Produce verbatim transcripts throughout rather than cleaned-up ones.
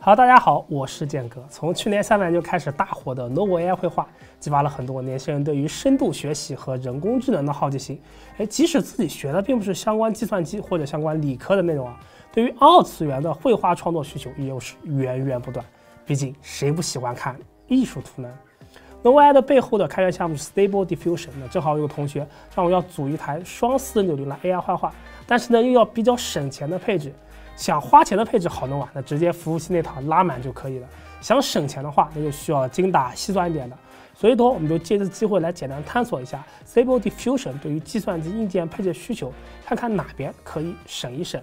Hello， 大家好，我是建哥。从去年下半年就开始大火的 Novo A I 绘画，激发了很多年轻人对于深度学习和人工智能的好奇心。哎，即使自己学的并不是相关计算机或者相关理科的内容啊，对于二次元的绘画创作需求也是源源不断。毕竟谁不喜欢看艺术图呢？ Novo A I 的背后的开源项目是 Stable Diffusion。那正好有个同学让我要组一台双四零九零来 A I 画画，但是呢又要比较省钱的配置。 想花钱的配置好弄啊，那直接服务器那套拉满就可以了。想省钱的话，那就需要精打细算一点的。所以说，我们就借这机会来简单探索一下 Stable Diffusion 对于计算机硬件配置需求，看看哪边可以省一省。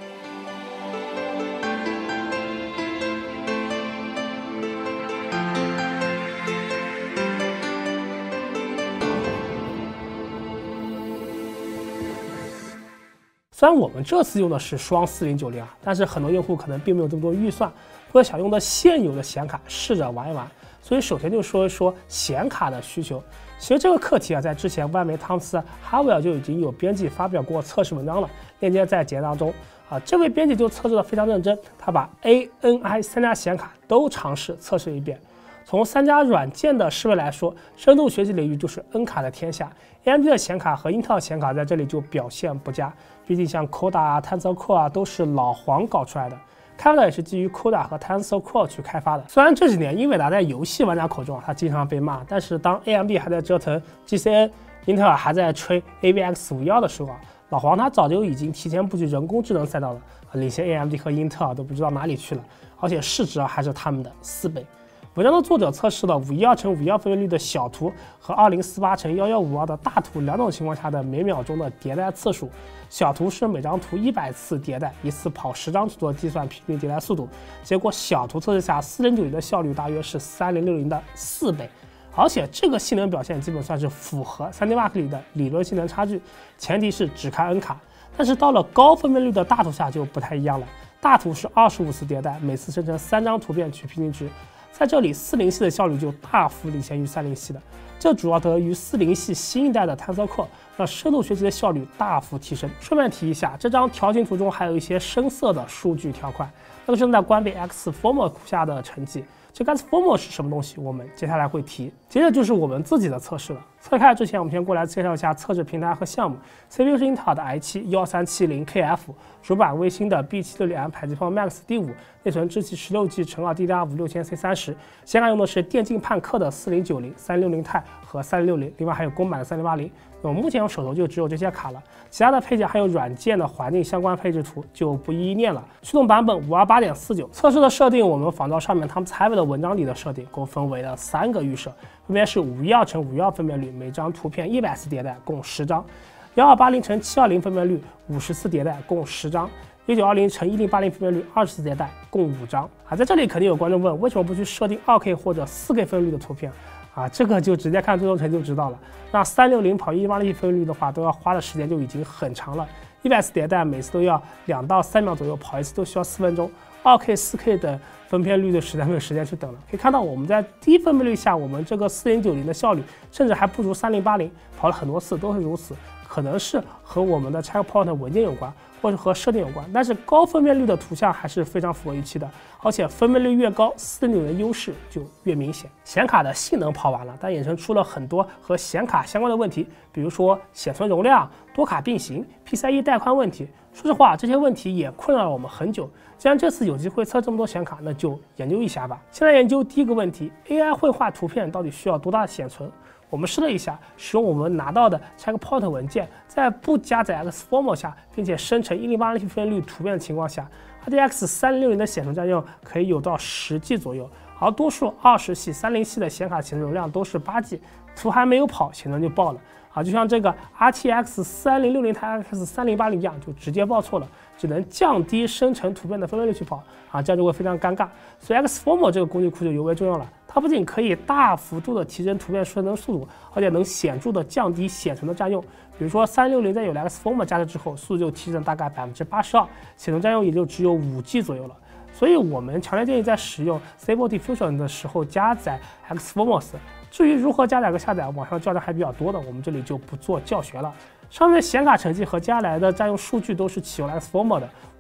虽然我们这次用的是双四零九零啊，但是很多用户可能并没有这么多预算，或者想用的现有的显卡试着玩一玩。所以首先就说一说显卡的需求。其实这个课题啊，在之前外媒汤姆斯哈维尔就已经有编辑发表过测试文章了，链接在简介当中啊。这位编辑就测试的非常认真，他把 A N I 三家显卡都尝试测试一遍。 从三家软件的适配来说，深度学习领域就是 N 卡的天下。A M D 的显卡和英特尔显卡在这里就表现不佳，毕竟像 CUDA 啊、TensorCore 啊都是老黄搞出来的，开发的也是基于 CUDA 和 TensorCore 去开发的。虽然这几年英伟达在游戏玩家口中啊，它经常被骂，但是当 A M D 还在折腾 G C N， 英特尔还在吹 A V X 五十一的时候啊，老黄他早就已经提前布局人工智能赛道了，领先 A M D 和英特尔都不知道哪里去了，而且市值啊还是他们的四倍。 文章的作者测试了五一二乘五一二分辨率的小图和二零四八乘一一五二的大图两种情况下的每秒钟的迭代次数。小图是每张图一百次迭代，一次跑十张图的计算平均迭代速度。结果小图测试下四零九零的效率大约是三零六零的四倍，而且这个性能表现基本算是符合 三 D Mark 里的理论性能差距，前提是只开 N 卡。但是到了高分辨率的大图下就不太一样了，大图是二十五次迭代，每次生成三张图片取平均值。 在这里，四零系的效率就大幅领先于三零系的，这主要得益于四零系新一代的 TensorCore 让深度学习的效率大幅提升。顺便提一下，这张条形图中还有一些深色的数据条块，那个是在关闭 Xformer 库下的成绩。这个 Xformer 是什么东西？我们接下来会提。接着就是我们自己的测试了。测开之前，我们先过来介绍一下测试平台和项目。C P U 是英特尔的 i 七 一三七零 K F， 主板微星的 B 七六零 M 排气泡 Max D 五， 内存支持十六 G 乘二 D D R 五六千 C 三十， 显卡用的是电竞叛客的四零九零、三六零 钛和三零六零，另外还有公版的三零八零。那我目前我手头就只有这些卡了，其他的配件还有软件的环境相关配置图就不一一念了。驱动版本 五二八点四九， 测试的设定我们仿照上面他们采访的文章里的设定，共分为了三个预设，分别是五一二乘五一二分辨率，每张图片一百次迭代，共十张；一二八零乘七二零分辨率，五十次迭代，共十张；一九二零乘一零八零分辨率，二十次迭代，共五张。啊，在这里肯定有观众问，为什么不去设定 二 K 或者 四 K 分辨率的图片？ 啊，这个就直接看最终成就知道了。那三六零跑一零八零分辨率的话，都要花的时间就已经很长了。一百次迭代，每次都要两到三秒左右，跑一次都需要四分钟。二 K、四 K 的分辨率的实在没有时间去等了。可以看到，我们在低分辨率下，我们这个四零九零的效率甚至还不如三零八零，跑了很多次都是如此。可能是和我们的 checkpoint 文件有关，或者和设定有关。但是高分辨率的图像还是非常符合预期的，而且分辨率越高，四零九零的优势就越明显。显卡的性能跑完了，但衍生出了很多和显卡相关的问题，比如说显存容量、多卡并行、P C I E 带宽问题。说实话，这些问题也困扰了我们很久。既然这次有机会测这么多显卡，那就研究一下吧。先来研究第一个问题 ：A I 绘画图片到底需要多大的显存？ 我们试了一下，使用我们拿到的 checkpoint 文件，在不加载 Xformer 下，并且生成一零八零分辨率图片的情况下 ，R T X 三零六零的显存占用可以有到十 G 左右，而多数二十系、三零系的显卡显存容量都是八 G， 图还没有跑，显存就爆了。啊，就像这个 R T X 三零六零 R T X 三零八零一样，就直接报错了，只能降低生成图片的分辨率去跑，啊，这样就会非常尴尬。所以 Xformer 这个工具库就尤为重要了。 它不仅可以大幅度的提升图片生成速度，而且能显著的降低显存的占用。比如说三六零在有了 Xformer 加持之后，速度就提升大概百分之八十二，显存占用也就只有五 G 左右了。所以我们强烈建议在使用 Stable Diffusion 的时候加载 Xformer。至于如何加载和下载，网上教程还比较多的，我们这里就不做教学了。上面显卡成绩和接下来的占用数据都是启用了 Xformer 的，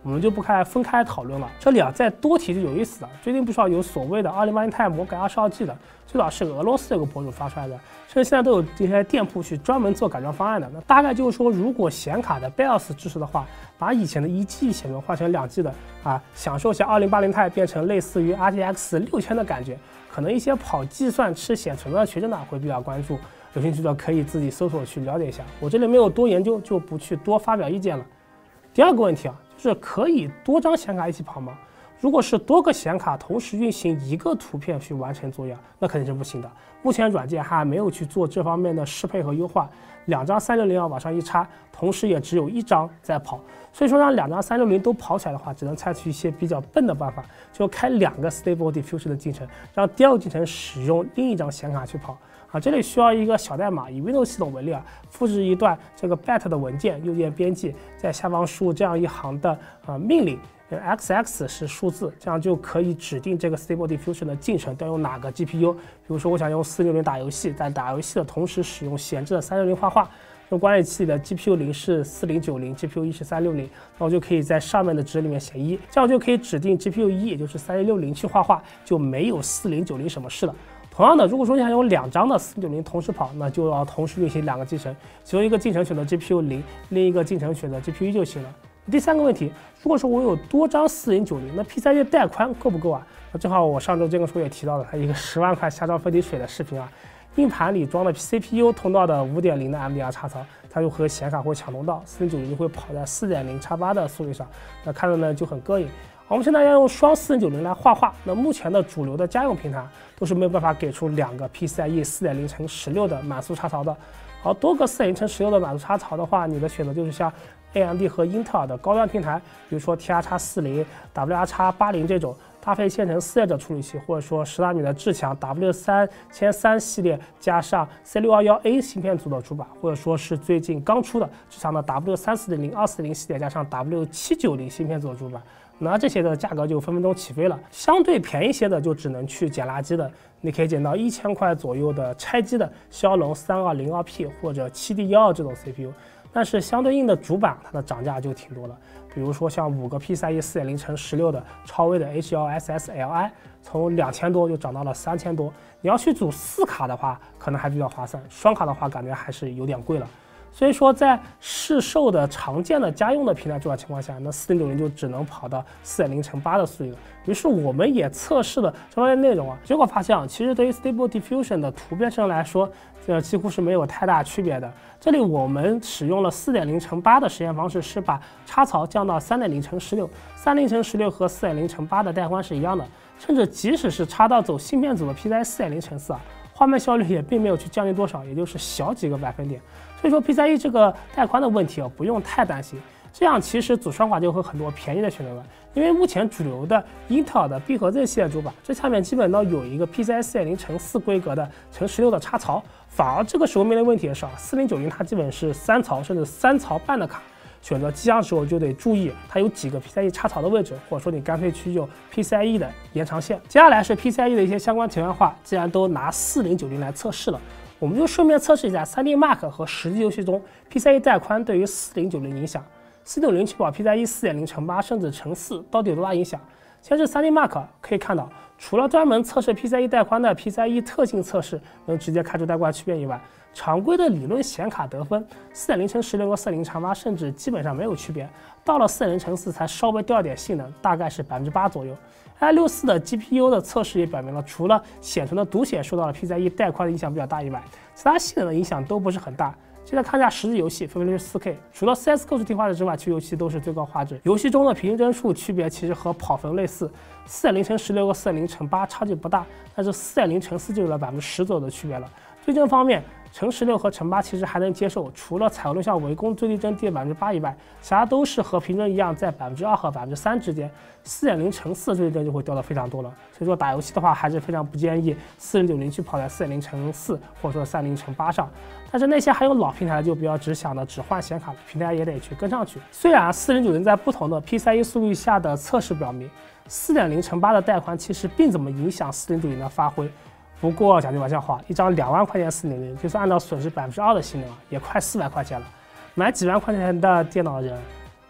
我们就不开分开讨论了。这里啊再多提就有意思了，最近不是要有所谓的二零八零 钛魔改二十二 G 的，最早是俄罗斯有个博主发出来的，甚至现在都有这些店铺去专门做改装方案的。那大概就是说，如果显卡的 BIOS 支持的话，把以前的一 G 显存换成两 G 的啊，享受一下二零八零 钛变成类似于 R T X 六千的感觉。可能一些跑计算吃显存的学生呢会比较关注，有兴趣的可以自己搜索去了解一下。我这里没有多研究，就不去多发表意见了。第二个问题啊，就是可以多张显卡一起跑吗？如果是多个显卡同时运行一个图片去完成作业，那肯定是不行的。目前软件还没有去做这方面的适配和优化。两张三六零啊往上一插，同时也只有一张在跑，所以说让两张三六零都跑起来的话，只能采取一些比较笨的办法，就开两个 Stable Diffusion 的进程，让第二个进程使用另一张显卡去跑。啊，这里需要一个小代码，以 Windows 系统为例啊，复制一段这个 bat 的文件，右键编辑，在下方输入这样一行的呃命令。X X 是数字，这样就可以指定这个 Stable Diffusion 的进程要用哪个 G P U。比如说，我想用四六零打游戏，在打游戏的同时使用闲置的三六零画画。用管理器里的 G P U 零是四零九零 ，G P U 一是三六零，那我就可以在上面的值里面写一，这样就可以指定 G P U 一，也就是三六零去画画，就没有四零九零什么事了。同样的，如果说你想用两张的四零九零同时跑，那就要同时运行两个进程，其中一个进程选择 G P U 零，另一个进程选择 G P U 一就行了。第三个问题，如果说我有多张四零九零，那 P C I E 带宽够不够啊？那正好我上周这个时候也提到了，它一个十万块瞎装飞滴水的视频啊，硬盘里装的 C P U 通道的 五点零 的 M D R 插槽，它就和显卡会抢通道，四零九零就会跑在 四点零 x 八的速率上，那看着呢就很膈应。我们现在要用双四零九零来画画，那目前的主流的家用平台都是没有办法给出两个 P C I E 四点零乘十六的满速插槽的。好，多个四点零乘十六的满速插槽的话，你的选择就是像 A M D 和英特尔的高端平台，比如说 T R X 四十、W R X 八十这种搭配线程四页的处理器，或者说十纳米的至强 W 三千三系列加上 C 六二一 A 芯片组的主板，或者说是最近刚出的至强的 W 三四零、二四零系列加上 W 七九零芯片组的主板，那这些的价格就分分钟起飞了。相对便宜些的就只能去捡垃圾的，你可以捡到一千块左右的拆机的骁龙三二零二 P 或者 七 D 一二这种 C P U。但是相对应的主板，它的涨价就挺多了。比如说像五个 P C I E 四点零乘十六的超威的 H L S S L I， 从两千多就涨到了三千多。你要去组四卡的话，可能还比较划算；双卡的话，感觉还是有点贵了。所以说，在市售的常见的家用的平台主板情况下，那四零九零就只能跑到四点零乘八的速率了。于是我们也测试了这方面内容啊，结果发现啊，其实对于 Stable Diffusion 的图片上来说，这几乎是没有太大区别的。这里我们使用了四点零乘八的实验方式，是把插槽降到三点零乘十六， 三点零乘十六和四点零乘八的带宽是一样的，甚至即使是插到走芯片组的 P C I E 四点零乘四啊，画面效率也并没有去降低多少，也就是小几个百分点。所以说 P C I E 这个带宽的问题啊，不用太担心。这样其实组双卡就会很多便宜的选择了，因为目前主流的英特尔的 B 和 Z 系列主板，这下面基本都有一个 P C I E 四点零乘四规格的乘十六的插槽，反而这个时候面临问题的是啊，四零九零它基本是三槽甚至三槽半的卡。选择机箱的时候就得注意它有几个 P C I E 插槽的位置，或者说你干脆去用 P C I E 的延长线。接下来是 P C I E 的一些相关题外话，既然都拿四零九零来测试了，我们就顺便测试一下 三 D Mark 和实际游戏中 P C I E 带宽对于四零九零影响。四零九零去跑 P C I E 四点零乘八甚至乘四到底有多大影响？先是 三 D Mark 可以看到，除了专门测试 P C I E 带宽的 P C I E 特性测试能直接看出带宽区别以外，常规的理论显卡得分四点零乘十六和四点零乘八甚至基本上没有区别，到了四点零乘四才稍微掉一点性能，大概是百分之八左右。i 六四的 G P U 的测试也表明了，除了显存的读写受到了 P C I E 带宽的影响比较大以外，其他性能的影响都不是很大。接着看一下实际游戏，分别是 四 K， 除了 C S G O 是低画质之外，其余游戏都是最高画质。游戏中的平均帧数区别其实和跑分类似， 四点零乘十六和四点零乘八差距不大，但是四点零乘四就有了百分之十左右的区别了。对帧方面，乘十六和乘八其实还能接受，除了彩虹六项围攻最低帧低了百分之八以外，其他都是和平帧一样在百分之二和百分之三之间。四点零乘四最低帧就会掉的非常多了，所以说打游戏的话还是非常不建议四零九零去跑在四点零乘四或者说三零乘八上。但是那些还有老平台的就比较只想的只换显卡的平台也得去跟上去。虽然四零九零在不同的 P C I E 速率下的测试表明，四点零乘八的带宽其实并怎么影响四零九零的发挥。不过讲句玩笑话，一张两万块钱四零零，就算按照损失百分之二的性能，也快四百块钱了。买几万块钱的电脑人，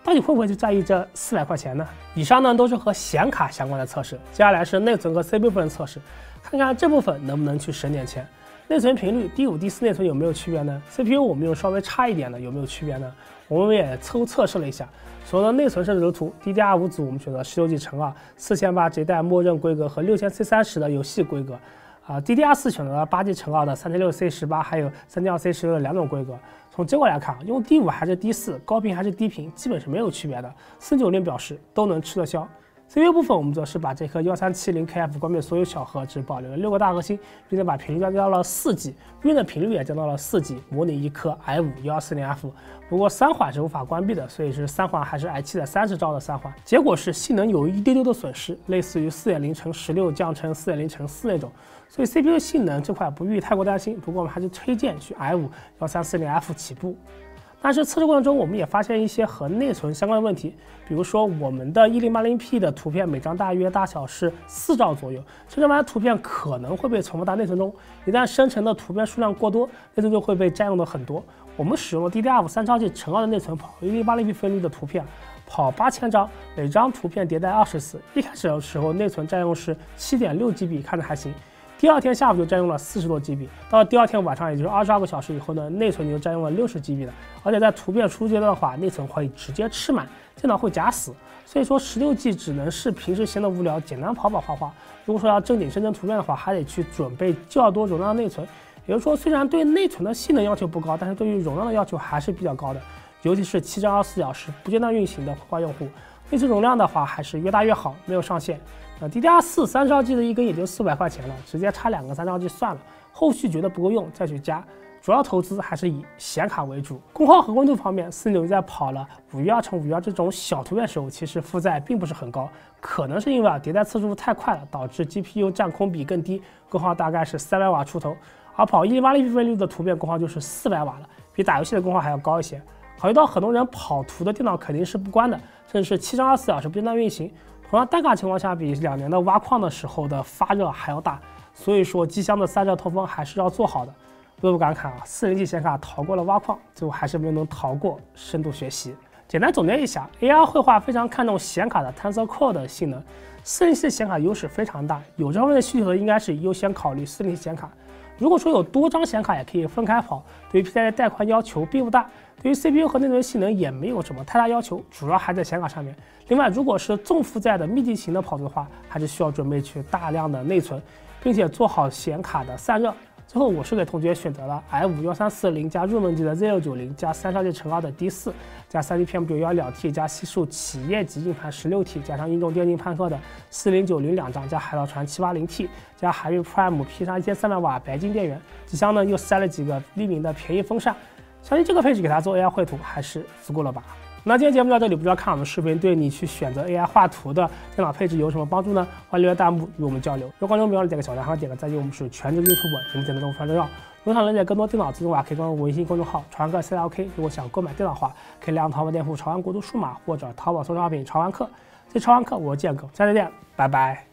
到底会不会去在意这四百块钱呢？以上呢都是和显卡相关的测试，接下来是内存和 C P U 部分测试，看看这部分能不能去省点钱。内存频率 D 五 D 四内存有没有区别呢 ？C P U 我们用稍微差一点的有没有区别呢？我们也抽测试了一下，所有的内存设置流图 D D R 五 组我们选择十六 G 乘二，四千八这一代默认规格和六千 C 三十的游戏规格。啊 ，D D R 四选择了八 G 乘二的三千六 C 十八，还有三千二 C 十六的两种规格。从结果来看，用 D 五还是 D 四，高频还是低频，基本是没有区别的。四九零表示都能吃得消。C P U 部分，我们则是把这颗一三七零 K F 关闭所有小核，只保留了六个大核心，并且把频率降到了四 G， 运的频率也降到了四 G， 模拟一颗 i 五 一二四零 F。不过三环是无法关闭的，所以是三环还是 i 七的三十兆的三环。结果是性能有一丢丢的损失，类似于 四点零乘十六降成 四点零乘四那种。所以 C P U 性能这块不必太过担心，不过我们还是推荐去 i 五 一三四零 F 起步。但是测试过程中，我们也发现一些和内存相关的问题，比如说我们的 一零八零P 的图片每张大约大小是四兆左右，生成完的图片可能会被存放到内存中，一旦生成的图片数量过多，内存就会被占用的很多。我们使用了 D D R 五 三超 G 乘二的内存跑一零八零P 分率的图片，跑八千张，每张图片迭代二十次。一开始的时候内存占用是 七点六 G B， 看着还行。第二天下午就占用了四十多 G B， 到了第二天晚上，也就是二十二个小时以后呢，内存就占用了六十 G B 的，而且在图片输入阶段的话，内存会直接吃满，电脑会假死。所以说十六 G 只能是平时闲得无聊，简单跑跑画画。如果说要正经生成图片的话，还得去准备较多容量的内存。也就是说，虽然对内存的性能要求不高，但是对于容量的要求还是比较高的，尤其是七乘二十四小时不间断运行的绘画用户，内存容量的话还是越大越好，没有上限。呃 D D R 四 三兆 G 的一根也就四百块钱了，直接插两个三兆 G 算了，后续觉得不够用再去加。主要投资还是以显卡为主。功耗和温度方面，四零九零在跑了五一二乘五一二这种小图片时候，其实负载并不是很高，可能是因为啊迭代次数太快了，导致 G P U 占空比更低，功耗大概是三百瓦出头。而跑一零八零 P 分率的图片功耗就是四百瓦了，比打游戏的功耗还要高一些。考虑到很多人跑图的电脑肯定是不关的，甚至是七乘二十四小时不间断运行。同样单卡情况下，比两年的挖矿的时候的发热还要大，所以说机箱的散热通风还是要做好的。不得不感慨啊，四零 G 显卡逃过了挖矿，最后还是没能逃过深度学习。简单总结一下 ，A R 绘画非常看重显卡的 Tensor Core 的性能，四零 G 的显卡优势非常大，有这方面的需求的应该是优先考虑四零 G 显卡。如果说有多张显卡也可以分开跑，对于 P C I 的带宽要求并不大，对于 C P U 和内存性能也没有什么太大要求，主要还在显卡上面。另外，如果是重负载的密集型的跑图的话，还是需要准备去大量的内存，并且做好显卡的散热。最后，我是给同学选择了 i 五 一三四零加入门级的 Z 六九零加三兆 G 乘二的 D 四加 三 D P M 九幺两 T 加西数企业级硬盘十六 T 加上运动电竞判课的四零九零两张加海盗船七八零 T 加海运 Prime P 上一千三百瓦白金电源，机箱呢又塞了几个利民的便宜风扇，相信这个配置给它做 A I 绘图还是足够了吧。那今天节目到这里，不知道看我们视频对你去选择 A I 画图的电脑配置有什么帮助呢？欢迎留言弹幕与我们交流。如果观众朋友点个小赞和点个赞，因为我们是全职 YouTube， 节目简单动非常重要。如果想了解更多电脑资讯的话，可以关注微信公众号潮玩课 C L K。如果想购买电脑的话，可以来淘宝店铺潮玩国度数码或者淘宝搜索商品潮玩课。这潮玩课我见过，下次见，拜拜。